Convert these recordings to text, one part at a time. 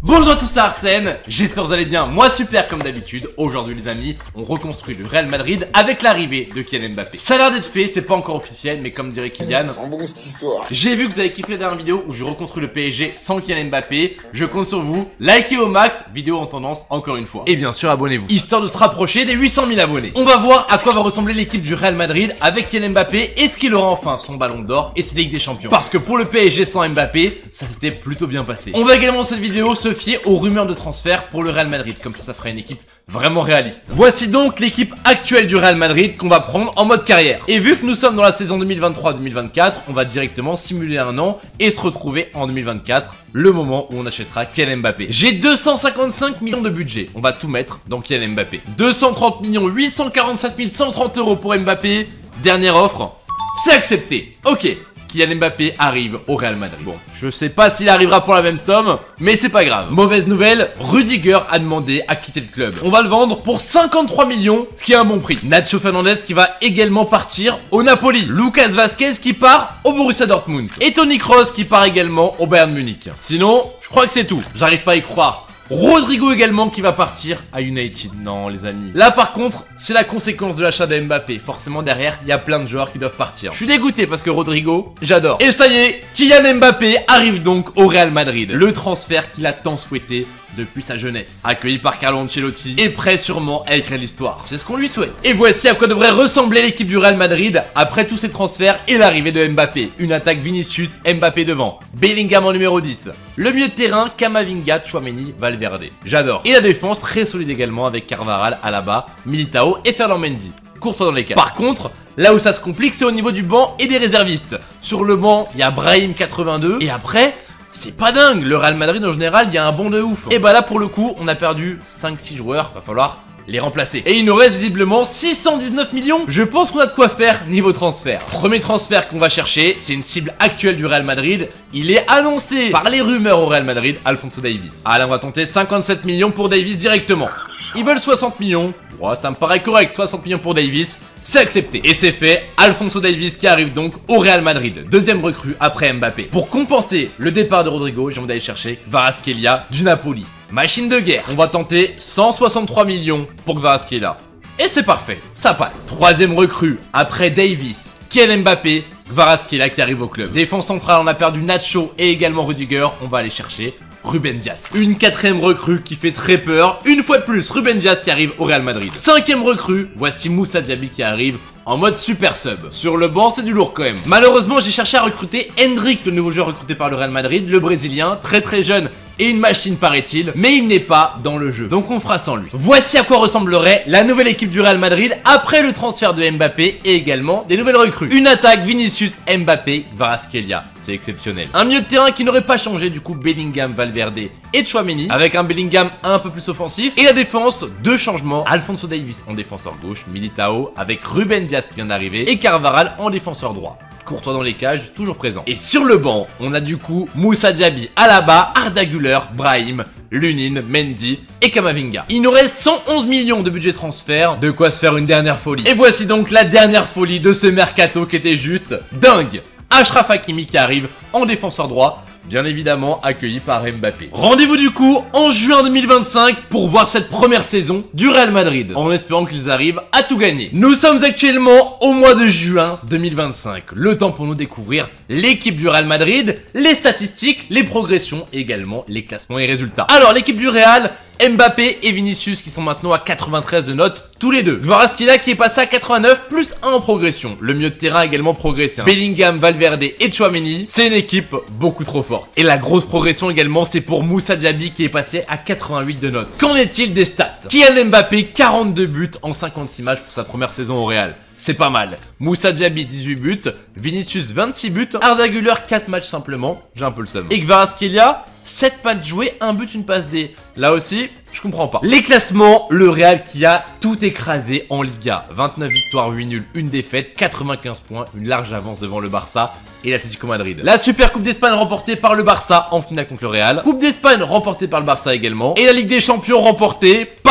Bonjour à tous, c'est Arsène, j'espère que vous allez bien, moi super comme d'habitude. Aujourd'hui les amis, on reconstruit le Real Madrid avec l'arrivée de Kylian Mbappé. Ça a l'air d'être fait, c'est pas encore officiel, mais comme dirait Kylian, c'est bon cette histoire. J'ai vu que vous avez kiffé la dernière vidéo où je reconstruis le PSG sans Kylian Mbappé. Je compte sur vous, likez au max, vidéo en tendance encore une fois. Et bien sûr abonnez-vous, histoire de se rapprocher des 800 000 abonnés. On va voir à quoi va ressembler l'équipe du Real Madrid avec Kylian Mbappé. Est-ce qu'il aura enfin son ballon d'or et ses Ligue des Champions? Parce que pour le PSG sans Mbappé, ça s'était plutôt bien passé. On va également dans cette vidéo se fier aux rumeurs de transfert pour le Real Madrid, comme ça fera une équipe vraiment réaliste. Voici donc l'équipe actuelle du Real Madrid qu'on va prendre en mode carrière. Et vu que nous sommes dans la saison 2023-2024, on va directement simuler un an et se retrouver en 2024, le moment où on achètera Kylian Mbappé. J'ai 255 millions de budget, on va tout mettre dans Kylian Mbappé. 230 millions 847 130 euros pour Mbappé, dernière offre, c'est accepté. Ok. Kylian Mbappé arrive au Real Madrid. Bon, je sais pas s'il arrivera pour la même somme, mais c'est pas grave. Mauvaise nouvelle, Rudiger a demandé à quitter le club. On va le vendre pour 53 millions, ce qui est un bon prix. Nacho Fernandez qui va également partir au Napoli. Lucas Vazquez qui part au Borussia Dortmund. Et Toni Kroos qui part également au Bayern Munich. Sinon, je crois que c'est tout. J'arrive pas à y croire. Rodrigo également qui va partir à United. Non les amis. Là par contre, c'est la conséquence de l'achat de Mbappé. Forcément derrière, il y a plein de joueurs qui doivent partir. Je suis dégoûté parce que Rodrigo, j'adore. Et ça y est, Kylian Mbappé arrive donc au Real Madrid. Le transfert qu'il a tant souhaité depuis sa jeunesse. Accueilli par Carlo Ancelotti et prêt sûrement à écrire l'histoire. C'est ce qu'on lui souhaite. Et voici à quoi devrait ressembler l'équipe du Real Madrid après tous ces transferts et l'arrivée de Mbappé. Une attaque Vinicius, Mbappé devant. Bellingham en numéro 10. Le milieu de terrain, Camavinga, Tchouaméni, Valverde. J'adore. Et la défense très solide également avec Carvajal, Alaba, Militao et Ferland Mendy. Courtois dans les cas. Par contre, là où ça se complique, c'est au niveau du banc et des réservistes. Sur le banc, il y a Brahim 82 et après... c'est pas dingue, le Real Madrid en général, il y a un banc de ouf. Et bah là pour le coup, on a perdu 5-6 joueurs, va falloir les remplacer. Et il nous reste visiblement 619 millions. Je pense qu'on a de quoi faire niveau transfert. Premier transfert qu'on va chercher, c'est une cible actuelle du Real Madrid. Il est annoncé par les rumeurs au Real Madrid, Alphonso Davies. Allez, on va tenter 57 millions pour Davies directement. Ils veulent 60 millions. Ouais, ça me paraît correct, 60 millions pour Davies, c'est accepté. Et c'est fait, Alphonso Davies qui arrive donc au Real Madrid. Deuxième recrue après Mbappé. Pour compenser le départ de Rodrigo, j'ai envie d'aller chercher Kvaratskhelia du Napoli. Machine de guerre. On va tenter 163 millions pour Kvaratskhelia. Et c'est parfait, ça passe. Troisième recrue après Davies, Kylian Mbappé, Kvaratskhelia qui arrive au club. Défense centrale, on a perdu Nacho et également Rudiger. On va aller chercher Ruben Dias. Une quatrième recrue qui fait très peur. Une fois de plus, Ruben Dias qui arrive au Real Madrid. Cinquième recrue, voici Moussa Diaby qui arrive en mode super sub. Sur le banc, c'est du lourd quand même. Malheureusement, j'ai cherché à recruter Endrick, le nouveau joueur recruté par le Real Madrid, le Brésilien, très jeune et une machine paraît-il, mais il n'est pas dans le jeu. Donc on fera sans lui. Voici à quoi ressemblerait la nouvelle équipe du Real Madrid après le transfert de Mbappé et également des nouvelles recrues. Une attaque Vinicius, Mbappé, Kvaratskhelia. C'est exceptionnel. Un milieu de terrain qui n'aurait pas changé, du coup Bellingham, Valverde et Tchouaméni, avec un Bellingham un peu plus offensif. Et la défense, deux changements. Alphonso Davies en défenseur gauche, Militao avec Ruben Dias qui vient d'arriver et Carvajal en défenseur droit. Courtois dans les cages, toujours présent. Et sur le banc, on a du coup Moussa Diaby, Alaba, Arda Güler, Brahim, Lunin, Mendy et Camavinga. Il nous reste 111 millions de budget transfert, de quoi se faire une dernière folie. Et voici donc la dernière folie de ce mercato qui était juste dingue. Achraf Hakimi qui arrive en défenseur droit, bien évidemment accueilli par Mbappé. Rendez-vous du coup en juin 2025 pour voir cette première saison du Real Madrid, en espérant qu'ils arrivent à tout gagner. Nous sommes actuellement au mois de juin 2025, le temps pour nous découvrir l'équipe du Real Madrid, les statistiques, les progressions et également les classements et résultats. Alors l'équipe du Real, Mbappé et Vinicius qui sont maintenant à 93 de notes tous les deux. Kvaratskhelia qui est passé à 89 plus 1 en progression. Le milieu de terrain a également progressé. Bellingham, Valverde et Tchouaméni, c'est une équipe beaucoup trop forte. Et la grosse progression également c'est pour Moussa Diaby qui est passé à 88 de notes. Qu'en est-il des stats? Kylian Mbappé 42 buts en 56 matchs pour sa première saison au Real. C'est pas mal. Moussa Diaby 18 buts, Vinicius 26 buts, Arda Güler 4 matchs simplement, j'ai un peu le seum. Et Kvaratskhelia 7 matchs joués, 1 but, une passe D. Là aussi, je comprends pas. Les classements, le Real qui a tout écrasé en Liga. 29 victoires, 8 nuls, 1 défaite, 95 points, une large avance devant le Barça et l'Atlético Madrid. La Super Coupe d'Espagne remportée par le Barça en finale contre le Real. Coupe d'Espagne remportée par le Barça également. Et la Ligue des Champions remportée par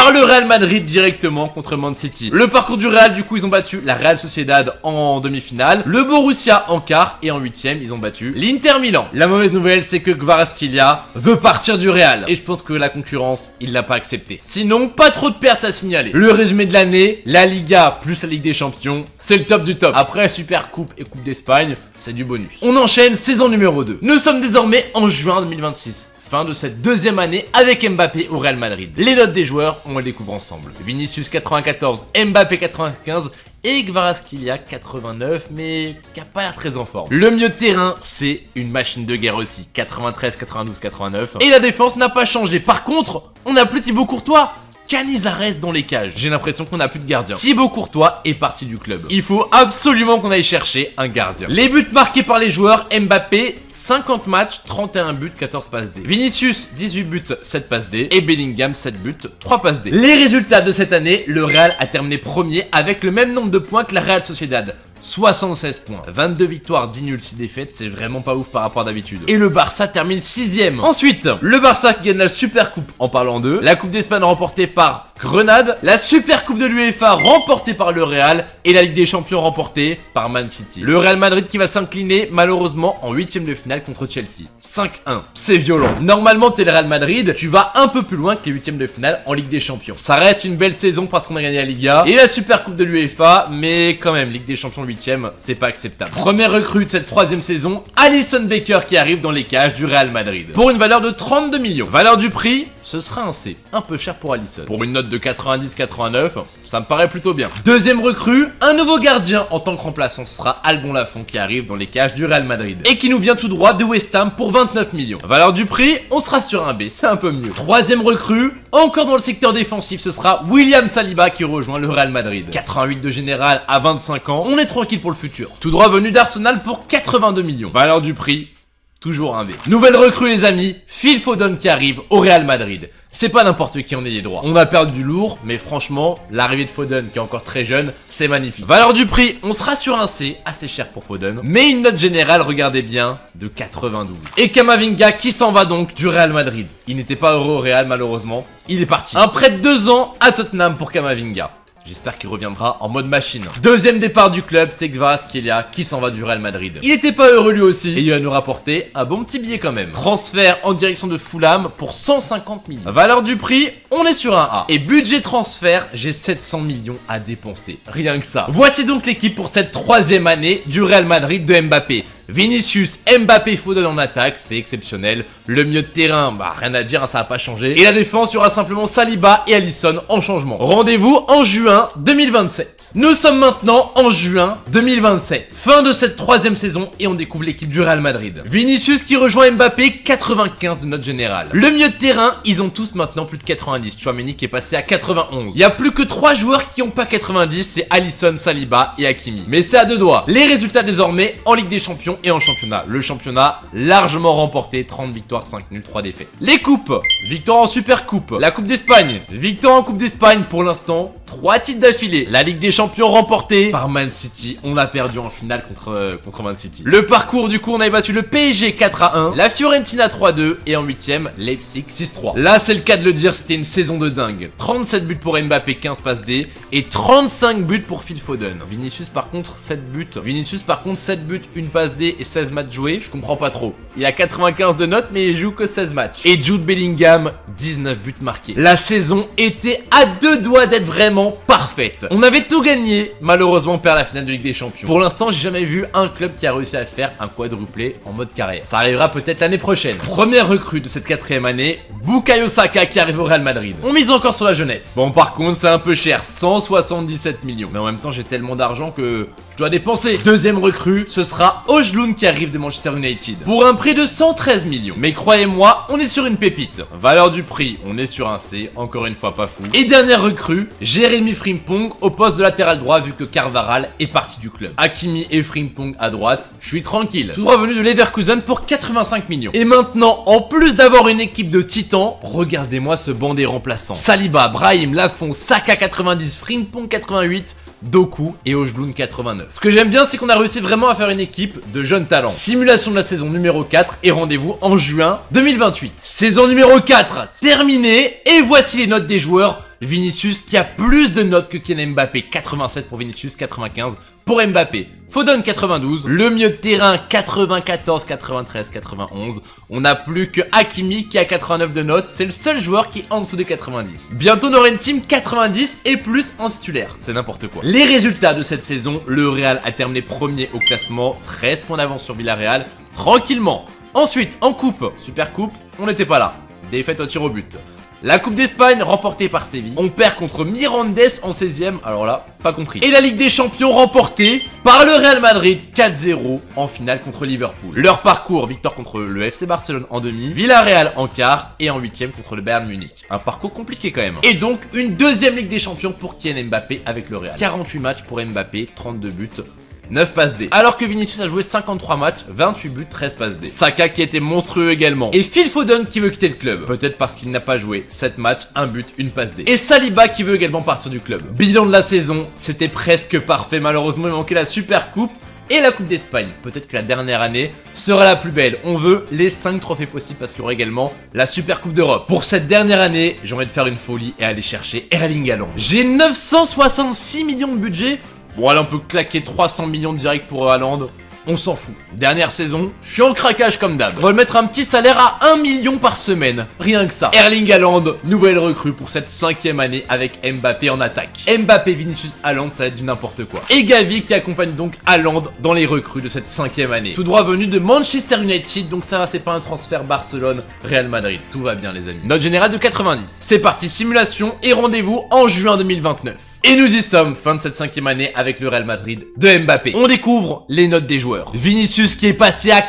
par le Real Madrid directement contre Man City. Le parcours du Real, du coup, ils ont battu la Real Sociedad en demi-finale, le Borussia en quart et en huitième, ils ont battu l'Inter Milan. La mauvaise nouvelle, c'est que Kvaratskhelia veut partir du Real et je pense que la concurrence, il l'a pas accepté. Sinon, pas trop de pertes à signaler. Le résumé de l'année, la Liga plus la Ligue des Champions, c'est le top du top. Après Super Coupe et Coupe d'Espagne, c'est du bonus. On enchaîne saison numéro 2. Nous sommes désormais en juin 2026. Fin de cette deuxième année avec Mbappé au Real Madrid. Les notes des joueurs, on les découvre ensemble. Vinicius 94, Mbappé 95 et Kvaratskhelia 89, mais qui a pas l'air très en forme. Le milieu de terrain, c'est une machine de guerre aussi. 93, 92, 89. Et la défense n'a pas changé. Par contre, on n'a plus Thibaut Courtois. Canizares dans les cages. J'ai l'impression qu'on n'a plus de gardien. Thibaut Courtois est parti du club. Il faut absolument qu'on aille chercher un gardien. Les buts marqués par les joueurs, Mbappé, 50 matchs, 31 buts, 14 passes D. Vinicius, 18 buts, 7 passes D. Et Bellingham, 7 buts, 3 passes D. Les résultats de cette année, le Real a terminé premier avec le même nombre de points que la Real Sociedad. 76 points, 22 victoires, 10 nuls, 6 défaites, c'est vraiment pas ouf par rapport à d'habitude. Et le Barça termine 6ème. Ensuite, le Barça qui gagne la Super Coupe en parlant d'eux, la Coupe d'Espagne remportée par Grenade, la Super Coupe de l'UEFA remportée par le Real et la Ligue des Champions remportée par Man City. Le Real Madrid qui va s'incliner malheureusement en 8ème de finale contre Chelsea. 5-1, c'est violent. Normalement t'es le Real Madrid, tu vas un peu plus loin que les 8ème de finale en Ligue des Champions. Ça reste une belle saison parce qu'on a gagné la Liga et la Super Coupe de l'UEFA, mais quand même Ligue des Champions 8ème, c'est pas acceptable. Première recrue de cette troisième saison, Alisson Becker qui arrive dans les cages du Real Madrid. Pour une valeur de 32 millions. Valeur du prix, ce sera un C. Un peu cher pour Alisson. Pour une note de 90-89, ça me paraît plutôt bien. Deuxième recrue, un nouveau gardien en tant que remplaçant. Ce sera Albon Lafont qui arrive dans les cages du Real Madrid. Et qui nous vient tout droit de West Ham pour 29 millions. Valeur du prix, on sera sur un B. C'est un peu mieux. Troisième recrue, encore dans le secteur défensif, ce sera William Saliba qui rejoint le Real Madrid. 88 de général à 25 ans. On est tranquille pour le futur. Tout droit venu d'Arsenal pour 82 millions. Valeur du prix, toujours un B. Nouvelle recrue les amis, Phil Foden qui arrive au Real Madrid. C'est pas n'importe qui en est les droits. On a perdu du lourd, mais franchement, l'arrivée de Foden qui est encore très jeune, c'est magnifique. Valeur du prix, on sera sur un C, assez cher pour Foden, mais une note générale, regardez bien, de 92. Et Camavinga qui s'en va donc du Real Madrid. Il n'était pas heureux au Real malheureusement, il est parti. Un prêt de 2 ans à Tottenham pour Camavinga. J'espère qu'il reviendra en mode machine. Deuxième départ du club, c'est Kvaratskhelia qui s'en va du Real Madrid. Il était pas heureux lui aussi et il va nous rapporter un bon petit billet quand même. Transfert en direction de Fulham pour 150 millions. Valeur du prix, on est sur un A. Et budget transfert, j'ai 700 millions à dépenser. Rien que ça. Voici donc l'équipe pour cette troisième année du Real Madrid de Mbappé. Vinicius, Mbappé, Foden en attaque, c'est exceptionnel. Le milieu de terrain, bah rien à dire, hein, ça va pas changer. Et la défense, il y aura simplement Saliba et Alisson en changement. Rendez-vous en juin 2027. Nous sommes maintenant en juin 2027. Fin de cette troisième saison et on découvre l'équipe du Real Madrid. Vinicius qui rejoint Mbappé, 95 de note générale. Le milieu de terrain, ils ont tous maintenant plus de 90. Tchouaméni qui est passé à 91. Il y a plus que 3 joueurs qui ont pas 90, c'est Alisson, Saliba et Hakimi. Mais c'est à 2 doigts. Les résultats désormais en Ligue des Champions et en championnat. Le championnat largement remporté, 30 victoires, 5 nuls, 3 défaites. Les coupes, victoire en Super Coupe, la Coupe d'Espagne, victoire en Coupe d'Espagne pour l'instant, 3 titres d'affilée. La Ligue des Champions remportée par Man City, on a perdu en finale contre Man City. Le parcours du coup, on a battu le PSG 4-1, la Fiorentina 3-2 et en 8ème, Leipzig 6-3. Là c'est le cas de le dire, c'était une saison de dingue. 37 buts pour Mbappé, 15 passes D et 35 buts pour Phil Foden. Vinicius par contre 7 buts, 7 buts, une passe D et 16 matchs joués, je comprends pas trop. Il a 95 de notes mais il joue que 16 matchs. Et Jude Bellingham, 19 buts marqués. La saison était à 2 doigts d'être vraiment parfaite. On avait tout gagné, malheureusement on perd la finale de Ligue des Champions. Pour l'instant j'ai jamais vu un club qui a réussi à faire un quadruplé en mode carrière. Ça arrivera peut-être l'année prochaine. Première recrue de cette 4ème année, Bukayo Saka qui arrive au Real Madrid. On mise encore sur la jeunesse. Bon par contre c'est un peu cher, 177 millions. Mais en même temps j'ai tellement d'argent que je dois dépenser. Deuxième recrue, ce sera Højlund qui arrive de Manchester United. Pour un prix de 113 millions. Mais croyez-moi, on est sur une pépite. Valeur du prix, on est sur un C, encore une fois pas fou. Et dernière recrue, Jérémy Frimpong au poste de latéral droit vu que Carvajal est parti du club. Hakimi et Frimpong à droite, je suis tranquille. Tout droit venu de Leverkusen pour 85 millions. Et maintenant, en plus d'avoir une équipe de titans, regardez-moi ce banc des remplaçants. Saliba, Brahim, Lafont, Saka 90, Frimpong 88, Doku et Højlund 89. Ce que j'aime bien, c'est qu'on a réussi vraiment à faire une équipe de jeunes talents. Simulation de la saison numéro 4 et rendez-vous en juin 2028. Saison numéro 4 terminée et voici les notes des joueurs Vinicius qui a plus de notes que Kylian Mbappé, 96 pour Vinicius, 95 pour Mbappé. Foden 92, le milieu de terrain 94, 93, 91. On n'a plus que Hakimi qui a 89 de notes, c'est le seul joueur qui est en dessous des 90. Bientôt on aura une team 90 et plus en titulaire, c'est n'importe quoi. Les résultats de cette saison, le Real a terminé premier au classement, 13 points d'avance sur Villarreal, tranquillement. Ensuite, en coupe, super coupe, on n'était pas là. Défaite au tir au but. La Coupe d'Espagne remportée par Séville. On perd contre Mirandes en 16e, alors là, pas compris. Et la Ligue des Champions remportée par le Real Madrid 4-0 en finale contre Liverpool. Leur parcours, victoire contre le FC Barcelone en demi, Villarreal en quart et en 8e contre le Bayern Munich. Un parcours compliqué quand même. Et donc, une deuxième Ligue des Champions pour Kylian Mbappé avec le Real. 48 matchs pour Mbappé, 32 buts. 9 passes D. Alors que Vinicius a joué 53 matchs, 28 buts, 13 passes D. Saka qui était monstrueux également. Et Phil Foden qui veut quitter le club. Peut-être parce qu'il n'a pas joué 7 matchs, 1 but, 1 passe D. Et Saliba qui veut également partir du club. Bilan de la saison, c'était presque parfait. Malheureusement, il manquait la Super Coupe et la Coupe d'Espagne. Peut-être que la dernière année sera la plus belle. On veut les 5 trophées possibles parce qu'il y aura également la Super Coupe d'Europe. Pour cette dernière année, j'ai envie de faire une folie et aller chercher Erling Haaland. J'ai 966 millions de budget. Bon, allez, on peut claquer 300 millions direct pour Haaland. On s'en fout. Dernière saison, je suis en craquage comme d'hab. On va mettre un petit salaire à 1 million par semaine. Rien que ça. Erling Haaland, nouvelle recrue pour cette 5e année avec Mbappé en attaque. Mbappé, Vinicius, Haaland, ça va être du n'importe quoi. Et Gavi qui accompagne donc Haaland dans les recrues de cette 5e année. Tout droit venu de Manchester United, donc ça va, c'est pas un transfert Barcelone-Real Madrid. Tout va bien les amis. Note générale de 90. C'est parti, simulation et rendez-vous en juin 2029. Et nous y sommes, fin de cette 5e année avec le Real Madrid de Mbappé. On découvre les notes des joueurs. Vinicius qui est passé à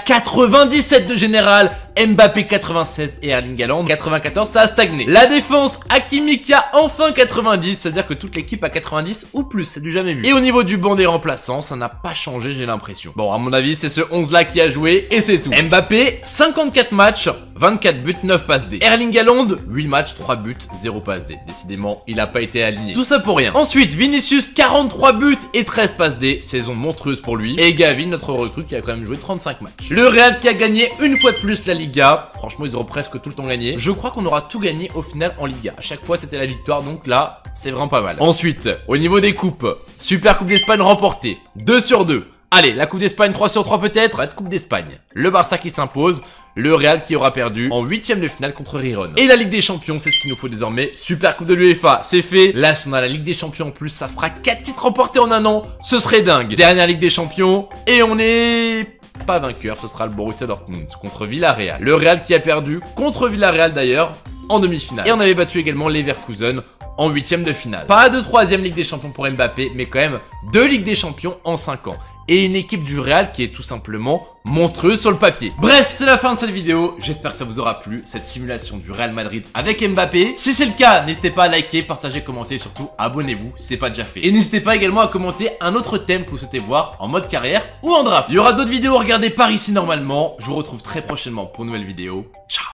97 de général, Mbappé 96 et Erling Haaland 94, ça a stagné. La défense, Hakimi qui a enfin 90, c'est-à-dire que toute l'équipe a 90 ou plus, c'est du jamais vu. Et au niveau du banc des remplaçants, ça n'a pas changé, j'ai l'impression. Bon, à mon avis, c'est ce 11 là qui a joué et c'est tout. Mbappé, 54 matchs, 24 buts, 9 passes D. Erling Haaland, 8 matchs, 3 buts, 0 passes D. Décidément, il a pas été aligné. Tout ça pour rien. Ensuite, Vinicius, 43 buts et 13 passes D. Saison monstrueuse pour lui. Et Gavi, notre recrue, qui a quand même joué 35 matchs. Le Real qui a gagné une fois de plus la Liga. Franchement, ils auront presque tout le temps gagné. Je crois qu'on aura tout gagné au final en Liga. À chaque fois, c'était la victoire, donc là, c'est vraiment pas mal. Ensuite, au niveau des coupes, Super Coupe d'Espagne remportée. 2 sur 2. Allez, la Coupe d'Espagne 3 sur 3 peut-être. La Coupe d'Espagne. Le Barça qui s'impose. Le Real qui aura perdu en 8e de finale contre Riron. Et la Ligue des Champions, c'est ce qu'il nous faut désormais. Super Coupe de l'UEFA, c'est fait. Là, si on a la Ligue des Champions en plus, ça fera 4 titres remportés en un an. Ce serait dingue. Dernière Ligue des Champions. Et on est pas vainqueur, ce sera le Borussia Dortmund contre Villarreal. Le Real qui a perdu contre Villarreal d'ailleurs en demi-finale. Et on avait battu également Leverkusen en 8e de finale. Pas de 3e Ligue des Champions pour Mbappé, mais quand même 2 Ligues des Champions en 5 ans. Et une équipe du Real qui est tout simplement monstrueuse sur le papier. Bref, c'est la fin de cette vidéo. J'espère que ça vous aura plu, cette simulation du Real Madrid avec Mbappé. Si c'est le cas, n'hésitez pas à liker, partager, commenter et surtout abonnez-vous si c'est pas déjà fait. Et n'hésitez pas également à commenter un autre thème que vous souhaitez voir en mode carrière ou en draft. Il y aura d'autres vidéos à regarder par ici normalement. Je vous retrouve très prochainement pour une nouvelle vidéo. Ciao.